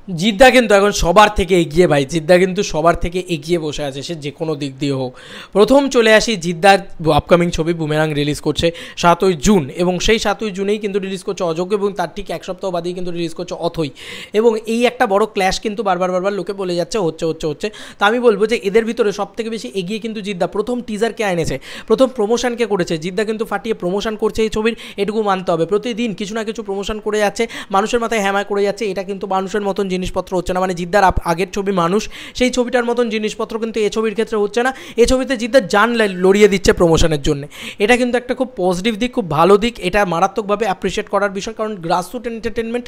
জিদ্দা কিন্তু এখন সবার থেকে এগিয়ে ভাই, জিদ্দা কিন্তু সবার থেকে এগিয়ে বসে আছে, সে যে কোনো দিক দিয়ে হোক। প্রথম চলে আসি জিদ্দার আপকামিং ছবি বুমেরাং রিলিজ করছে 7ই জুন, এবং সেই 7ই জুনেই কিন্তু রিলিজ করছে অযোগ্য, এবং তার ঠিক এক সপ্তাহ বাদেই কিন্তু রিলিজ করছে অথৈ। এবং এই একটা বড় ক্ল্যাশ কিন্তু বারবার লোকে বলে যাচ্ছে হচ্ছে। তা আমি বলবো যে এদের ভিতরে সব থেকে বেশি এগিয়ে কিন্তু জিদ্দা। প্রথম টিজারকে এনেছে, প্রথম প্রমোশনকে করেছে জিদ্দা, কিন্তু ফাটিয়ে প্রমোশন করছে এই ছবির, এটুকু মানতে হবে। প্রতিদিন কিছু না কিছু প্রমোশন করে যাচ্ছে, মানুষের মাথায় হ্যামায় করে যাচ্ছে। এটা কিন্তু মানুষের মতন জিনিসপত্র হচ্ছে না, মানে জিদ্দার আগের ছবি মানুষ, সেই ছবিটার মতন জিনিসপত্র কিন্তু এই ছবির ক্ষেত্রে হচ্ছে না। এই ছবিতে জিদ্দার জান লড়িয়ে দিচ্ছে প্রমোশনের জন্য। এটা কিন্তু একটা খুব পজিটিভ দিক, খুব ভালো দিক, এটা মারাত্মকভাবে অ্যাপ্রিসিয়েট করার বিষয়। কারণ গ্রাসরুট এন্টারটেনমেন্ট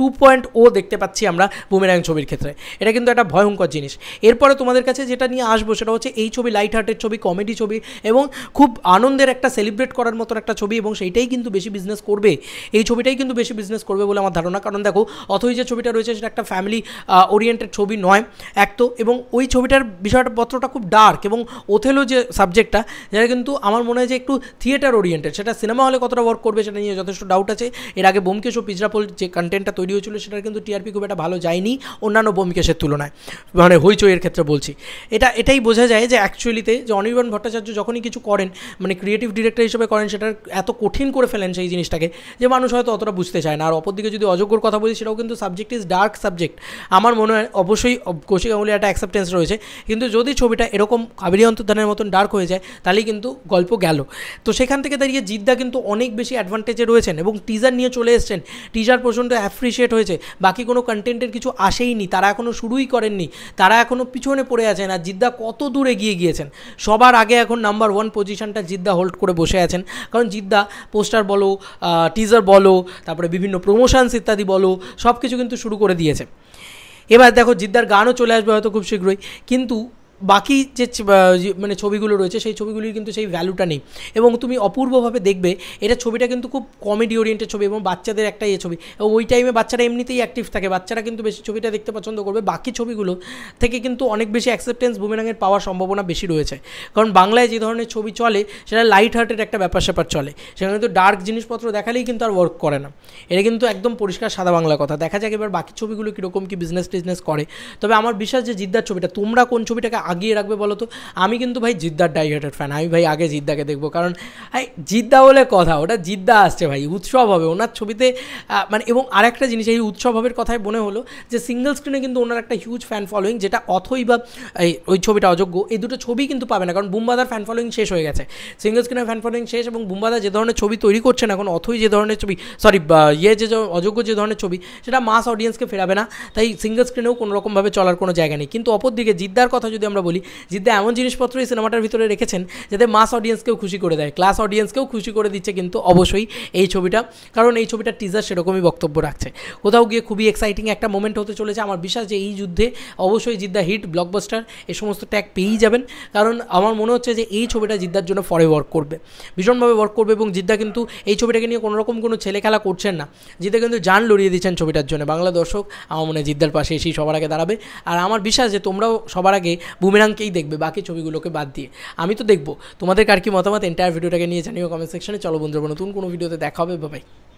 2.0 দেখতে পাচ্ছি আমরা বুমেরাং ছবির ক্ষেত্রে, এটা কিন্তু একটা ভয়ঙ্কর জিনিস। এরপরে তোমাদের কাছে যেটা নিয়ে আসবো সেটা হচ্ছে এই ছবি লাইট হার্টের ছবি, কমেডি ছবি, এবং খুব আনন্দের একটা সেলিব্রেট করার মতন একটা ছবি, এবং সেইটাই কিন্তু বেশি বিজনেস করবে, এই ছবিটাই কিন্তু বেশি বিজনেস করবে বলে আমার ধারণা। কারণ দেখো অথই যে ছবিটা রয়েছে সেটা একটা ফ্যামিলি ওরিয়েন্টেড ছবি নয় এক তো, এবং ওই ছবিটার বিষয়পত্রটা খুব ডার্ক, এবং ওথেলো যে সাবজেক্টটা, যেটা কিন্তু আমার মনে হয় যে একটু থিয়েটার ওরিয়েন্টেড, সেটা সিনেমা হলে কতটা ওয়ার্ক করবে সেটা নিয়ে যথেষ্ট ডাউট আছে। এর আগে ব্যোমকেশ ও পিজরাপোল যে কন্টেন্টটা তৈরি হয়েছিল সেটার কিন্তু টিআরপি খুব একটা ভালো যায়নি অন্যান্য ব্যোমকেশের তুলনায়, মানে হইচইয়ের ক্ষেত্রে বলছি। এটাই বোঝা যায় যে অ্যাকচুয়ালিতে যে অনির্বাণ ভট্টাচার্য যখনই কিছু করেন, মানে ক্রিয়েটিভ ডিরেক্টর হিসেবে করেন, সেটার এত কঠিন করে ফেলেন সেই জিনিসটাকে যে মানুষ হয়তো অতটা বুঝতে চায় না। আর অপরদিকে যদি অযোগ্যর কথা বলি, সেটাও কিন্তু সাবজেক্ট ইজ ডার্ক সাবজেক্ট। আমার মনে হয় অবশ্যই কৌশিক গাঙ্গুলি একটা অ্যাকসেপ্টেন্স রয়েছে, কিন্তু যদি ছবিটা এরকম কাবেরী অন্তর্ধানের মতন ডার্ক হয়ে যায় তাহলেই কিন্তু গল্প গেল। তো সেখান থেকে দাঁড়িয়ে জিদ্দা কিন্তু অনেক বেশি অ্যাডভান্টেজে রয়েছেন, এবং টিজার নিয়ে চলে এসছেন। টিজার প্রচণ্ড অ্যাপ্রিসিয়েট হয়েছে, বাকি কোনো কন্টেন্টের কিছু আসেইনি, তারা এখনও শুরুই করেননি, তারা এখনও পিছনে পড়ে আছেন। আর জিদ্দা কত দূর এগিয়ে গিয়েছেন, সবার আগে এখন নাম্বার 1 পজিশনটা জিদ্দা হোল্ড করে বসে আছেন। কারণ জিদ্দা পোস্টার বলো, টিজার বলো, তারপরে বিভিন্ন প্রমোশনস ইত্যাদি বলো, সব কিছু কিন্তু শুরু করে দিয়েছে। এবার দেখো জিদ্দার গানও চলে আসবে হয়তো খুব শীঘ্রই, কিন্তু বাকি যে মানে ছবিগুলো রয়েছে সেই ছবিগুলির কিন্তু সেই ভ্যালুটা নেই। এবং তুমি অপূর্বভাবে দেখবে এটা ছবিটা কিন্তু খুব কমেডি ওরিয়েন্টেড ছবি, এবং বাচ্চাদের একটা ছবি, এবং ওই টাইমে বাচ্চারা এমনিতেই অ্যাক্টিভ থাকে, বাচ্চারা কিন্তু বেশি ছবিটা দেখতে পছন্দ করবে। বাকি ছবিগুলো থেকে কিন্তু অনেক বেশি অ্যাকসেপ্টেন্স বুমেরাংয়ের পাওয়ার সম্ভাবনা বেশি রয়েছে। কারণ বাংলায় যে ধরনের ছবি চলে সেটা লাইট হার্টের একটা ব্যাপার স্যাপার চলে, সেখানে কিন্তু ডার্ক জিনিসপত্র দেখালেই কিন্তু আর ওয়ার্ক করে না। এটা কিন্তু একদম পরিষ্কার সাদা বাংলা কথা। দেখা যাক এবার বাকি ছবিগুলো কীরকম কী বিজনেস করে। তবে আমার বিশ্বাস যে জিদ্দার ছবিটা, তোমরা কোন ছবিটাকে আগিয়ে রাখবে বলো তো? আমি কিন্তু ভাই জিদ্দার ডাইহার্টেড ফ্যান, আমি ভাই আগে জিদ্দাকে দেখবো। কারণ জিদ্দা বলে কথা, ওটা জিদ্দা আসছে ভাই, উৎসব হবে ওনার ছবিতে। মানে এবং আরেকটা জিনিস, এই উৎসব হবের কথায় মনে হলো যে সিঙ্গল স্ক্রিনে কিন্তু ওনার একটা হিউজ ফ্যান ফলোয়িং, যেটা অথই বা ওই ছবিটা অযোগ্য, এই দুটো ছবি কিন্তু পাবে না। কারণ বুমবাদার ফ্যান ফলোয়িং শেষ হয়ে গেছে, সিঙ্গল স্ক্রিনের ফ্যান ফলোয়িং শেষ, এবং বুমবাদা যে ধরনের ছবি তৈরি করছেন এখন, অথই যে ধরনের ছবি, যে অযোগ্য যে ধরনের ছবি, সেটা মাস অডিয়েন্সকে ফেরাবে না। তাই সিঙ্গল স্ক্রিনেও কোনোরকমভাবে চলার কোনো জায়গা নেই। কিন্তু অপরদিকে জিদ্দার কথা যদি আমরা বলি, জিদ্দা এমন জিনিসপত্র এই সিনেমাটার ভিতরে রেখেছেন যাতে মাস অডিয়েন্সকেও খুশি করে দেয়, ক্লাস অডিয়েন্সকেও খুশি করে দিচ্ছে কিন্তু অবশ্যই এই ছবিটা। কারণ এই ছবিটার টিজার সেরকমই বক্তব্য রাখছে, কোথাও গিয়ে খুবই এক্সাইটিং একটা মোমেন্ট হতে চলেছে। আমার বিশ্বাস যে এই যুদ্ধে অবশ্যই জিদ্দা হিট, ব্লকবাস্টার, এই সমস্ত ট্যাগ পেয়েই যাবেন। কারণ আমার মনে হচ্ছে যে এই ছবিটা জিদ্দার জন্য ফরে ওয়ার্ক করবে, ভীষণভাবে ওয়ার্ক করবে। এবং জিদ্দা কিন্তু এই ছবিটাকে নিয়ে কোনোরকম কোনো ছেলে খেলা করছেন না, জিদ্দা কিন্তু জান লড়িয়ে দিচ্ছেন ছবিটার জন্য। বাংলা দর্শক আমার মনে হয় জিদ্দার পাশে এসেই সবার আগে দাঁড়াবে। আর আমার বিশ্বাস যে তোমরাও সবার আগে বুমেরাংকেই দেখবে, বাকি ছবিগুলোকে বাদ দিয়ে। আমি তো দেখবো, তোমাদের কার কি মতামত এন্টায়ার ভিডিওটাকে নিয়ে জানিও কমেন্ট সেকশনে। চলো বন্ধুরা, নতুন কোনো ভিডিওতে দেখা হবে, বাই।